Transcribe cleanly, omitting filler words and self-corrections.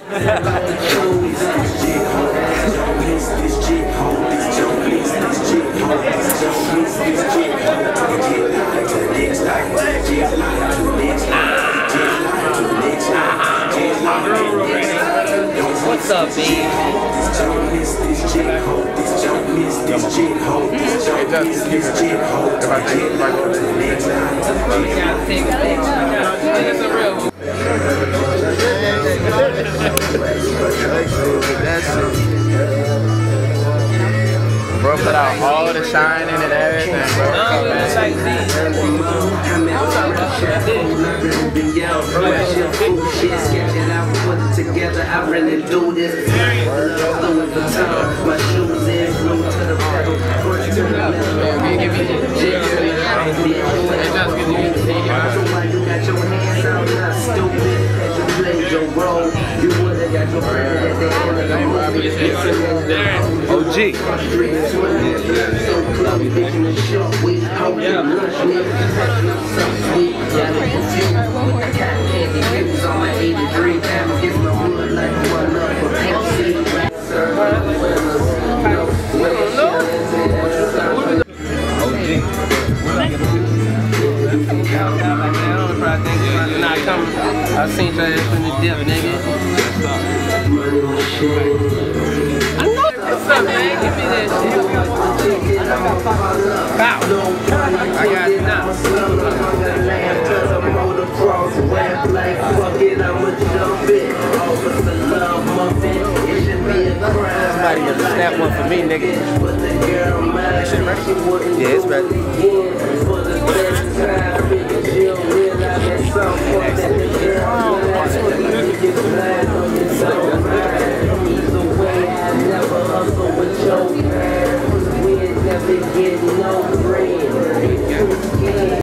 What's up, B? Bro put out all the shine in it and everything, bro. Together, I really do this. My shoes in, blue to the pedal. First to the middle. You got your hands out, not stupid. As you played your role, you would have got your friend at the end of the movie. OG. So club, bitch, the short week. Hope you lunch me. So sweet. Got it confused with the cotton candy views on my 83. Damn, give my hood like one up for MC. I seen your ass in the dip, nigga. I know. What's up, man? Give me that shit. Bow. I got it now. Somebody got to snap one for me, nigga. That shit ready? Yeah, it's ready. Never hustle with your man. We ain't never getting no